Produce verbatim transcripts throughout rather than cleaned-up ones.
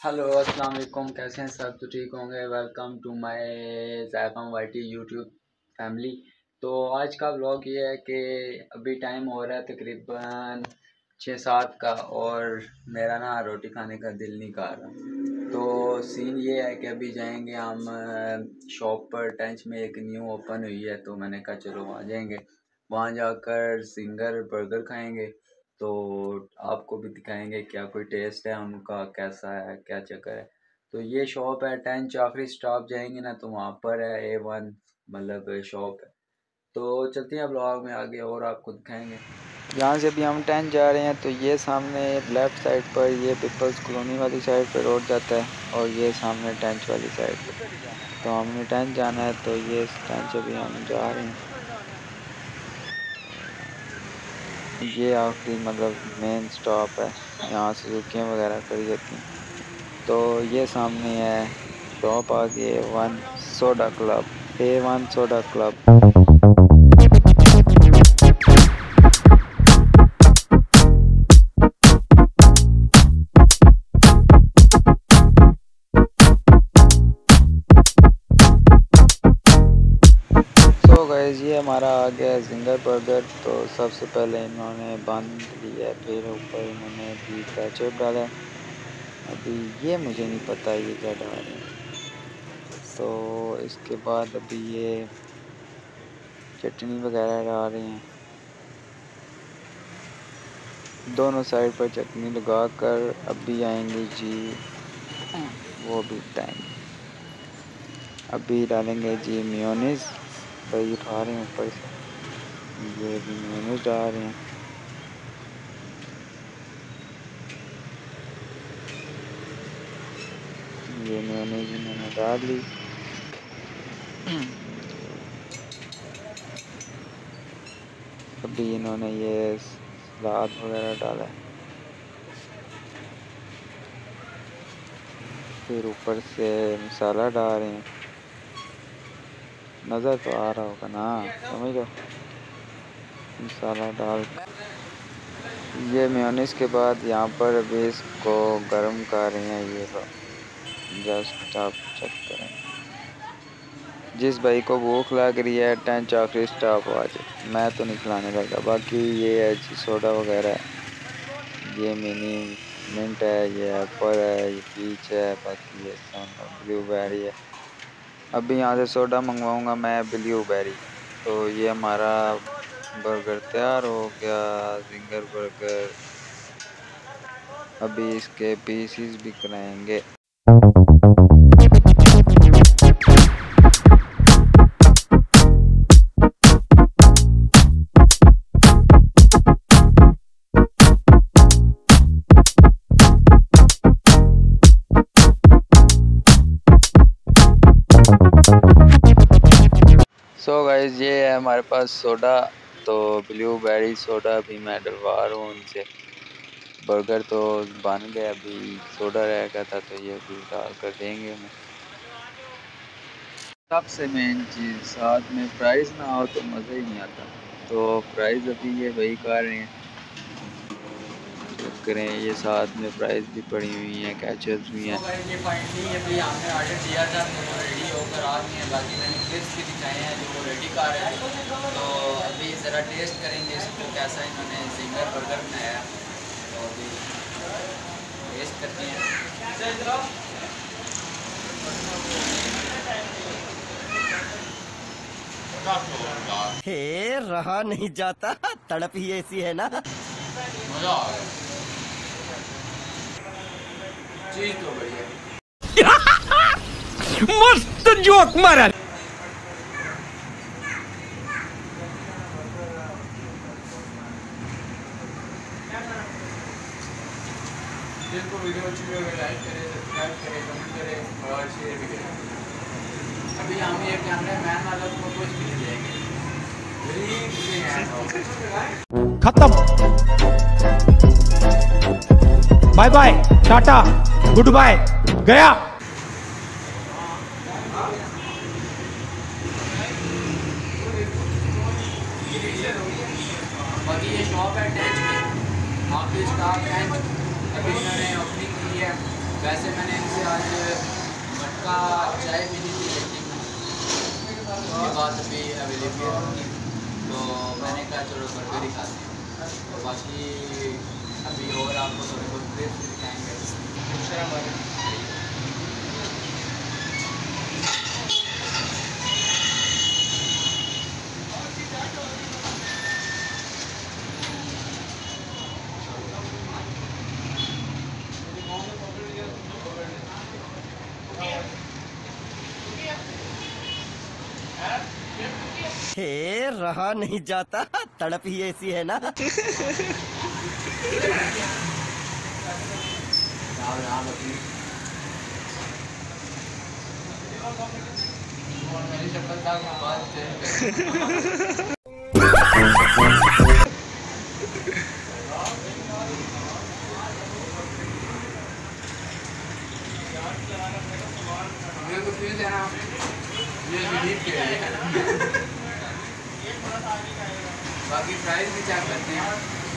Hello अस्सलाम वालेकुम, कैसे हैं सब? तो ठीक होंगे। वेलकम टू माय ज़ैफ़म वाईटी यूट्यूब फैमिली। तो आज का व्लॉग ये है कि अभी टाइम हो रहा है तकरीबन छः सात का और मेरा ना रोटी खाने का दिल नहीं कर रहा। तो सीन ये है कि अभी जाएंगे हम शॉप पर। टेंच में एक न्यू ओपन हुई है तो मैंने कहा चलो वहाँ जाएंगे। वहाँ जाकर सिंगर बर्गर खाएंगे तो आपको भी दिखाएंगे क्या कोई टेस्ट है उनका, कैसा है, क्या चक्कर है। तो ये शॉप है टेंच आखिरी स्टॉप जाएंगे ना तो वहाँ पर है ए वन मतलब शॉप है। तो चलते हैं ब्लॉग में आगे और आपको दिखाएंगे। यहाँ से अभी हम टेंच जा रहे हैं तो ये सामने लेफ़्ट साइड पर ये पीपल्स कॉलोनी वाली साइड पर रोड जाता है और ये सामने टेंच वाली साइड पर। तो हमने टेंच जाना है तो ये टेंच अभी हम जा रहे हैं। ये आखिरी मतलब मेन स्टॉप है, यहाँ से रुकियाँ वगैरह करी जाती हैं। तो ये सामने है शॉप आ गई A one soda club, A one soda club. तो गाइस ये हमारा आ गया है जिंगर बर्गर। तो सबसे पहले इन्होंने बंद लिया, फिर ऊपर इन्होंने भी केचप डाला। अभी ये मुझे नहीं पता ये क्या डाल रहे हैं। तो इसके बाद अभी ये चटनी वगैरह डाल रहे हैं, दोनों साइड पर चटनी लगा कर। अभी आएंगे जी वो भी टाइम। अभी डालेंगे जी मेयोनीज, दही उठा रहे हैं ऊपर से, ये भी मेयोनीज डाल रहे हैं। ये मेयोनीज इन्होंने डाल ली। अभी इन्होंने ये सलाद वगैरह डाला है, फिर ऊपर से मसाला डाल रहे हैं। नज़र तो आ रहा होगा ना, समझ लो। मसाला डाल ये मेयोनीज के बाद यहाँ पर अभी इसको गर्म कर रहे हैं। ये लो जस्ट आप चेक करें। जिस भाई को भूख लग रही है टेंच आखिरी स्टॉप आ जाए, मैं तो नहीं खिलाने लगा। बाकी ये है जी सोडा वगैरह है, ये मिनी मिंट है, ये एप्पल है, ये पीच है, बाकी ये ब्लूबेरी है। अभी यहाँ से सोडा मंगवाऊंगा मैं ब्लूबेरी। तो ये हमारा बर्गर तैयार हो गया, जिंगर बर्गर। अभी इसके पीसीस भी कराएंगे। सो गाइस ये है हमारे पास सोडा। तो ब्लूबेरी सोडा भी मैं डलवा रहा हूँ उनसे। बर्गर तो बन गया, अभी सोडा रह गया था तो ये भी डाल कर देंगे हमें। सबसे मेन चीज़ साथ में प्राइस ना हो तो मज़ा ही नहीं आता। तो प्राइस अभी ये वही कर रहे हैं, करें ये साथ में प्राइस भी पड़ी हुई हैं, कैचअप्स भी हैं। तो ये फाइनली अभी हमने ऑर्डर दिया था तो रेडी होकर आ गए हैं। बाकी मैंने क्लिप्स भी दिखाए हैं जो रेडी कर रहे हैं। तो अभी ज़रा टेस्ट करेंगे इसको कैसा इन्होंने जिंगर बर्गर बनाया। तो अभी टेस्ट करते हैं। हे रहा नहीं जाता, तड़प ही ऐसी है ना। मजा आ गया, चीज तो बढ़िया। मस्त जोक मारा। जिनको वीडियो अच्छी लगे लाइक करें, सब्सक्राइब करें, कमेंट करें और शेयर भी करें। अभी हम ये कैमरा मैन वाला तो कुछ भी नहीं लेंगे, खत्म। Bye bye, tata, good bye, गया। बाकी ये शॉप है टेंच में, आखिरी स्टॉप टेंच। अभी इन्होंने ओपनिंग की है। वैसे मैंने आज मटका चाय भी नहीं थी, लेकिन उसके बाद अभी अवेलेबल होगी तो मैंने कहा चलो बर्गर ही खाते हैं। और बाकी अभी और आपको थोड़े बहुत क्लिप्स दिखाएंगे। हे रहा नहीं जाता, तड़प ही ऐसी है ना। मेरी शक्ल का बात तो फील देना ये रिलीफ के लिए। बाकी प्राइस भी चेक करते हैं।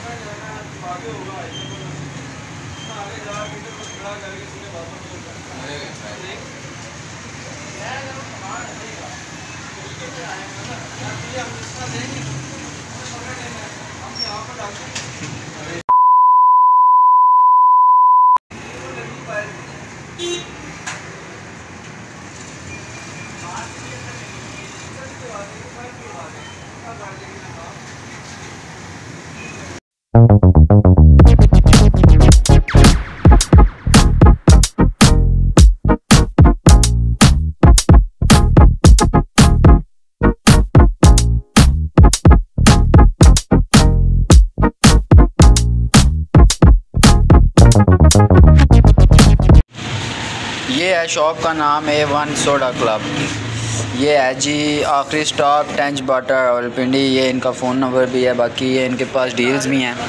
ये है शॉप का नाम ए वन सोडा क्लब। ये है जी आखिरी स्टॉप टेंच बाटा रावलपिंडी। ये इनका फ़ोन नंबर भी है, बाकी ये इनके पास डील्स भी हैं।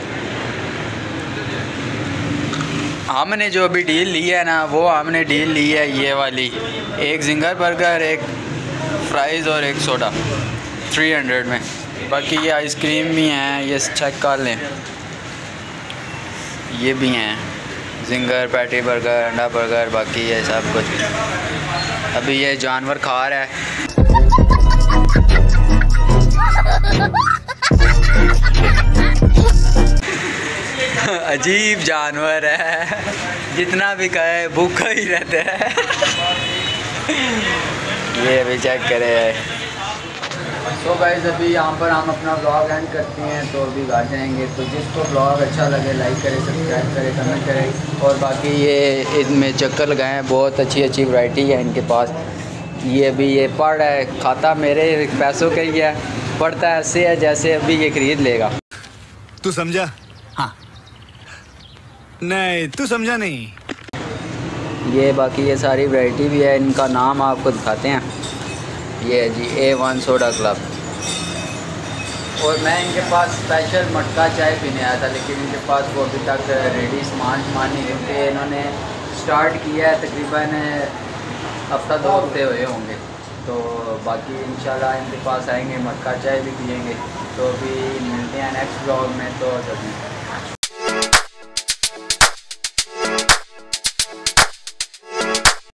हमने जो अभी डील ली है ना, वो हमने डील ली है ये वाली, एक जिंगर बर्गर, एक फ्राइज़ और एक सोडा थ्री हंड्रेड में। बाकी ये आइसक्रीम भी हैं, ये चेक कर लें, ये भी हैं जिंगर, पैटी बर्गर, अंडा बर्गर, बाकी ये सब कुछ। अभी ये जानवर खा रहा है। अजीब जानवर है, जितना भी खाए भूखा ही रहता है। ये अभी चेक करे। तो गाइस अभी यहाँ पर हम अपना ब्लॉग एंड करते हैं, तो अभी घर जाएंगे। तो जिसको ब्लॉग अच्छा लगे लाइक करें, सब्सक्राइब करें, कमेंट करें। और बाकी ये इनमें चक्कर लगाएं, बहुत अच्छी अच्छी वैरायटी है इनके पास। ये अभी ये पढ़ रहा है, खाता मेरे पैसों का ही है, पढ़ता है ऐसे है जैसे अभी ये खरीद लेगा। तू समझा? हाँ नहीं, तू समझा नहीं। ये बाकी ये सारी वैरायटी भी है, इनका नाम आपको दिखाते हैं। ये है जी ए वन सोडा क्लब। और मैं इनके पास स्पेशल मटका चाय पीने आया था, लेकिन इनके पास वो अभी तक रेडी सामान सामान नहीं, क्योंकि इन्होंने स्टार्ट किया है तकरीबन हफ्ता दो हफ्ते हुए होंगे। तो बाकी इंशाल्लाह इनके पास आएंगे, मटका चाय भी पियेंगे। तो अभी मिलते हैं नेक्स्ट ब्लॉग में। तो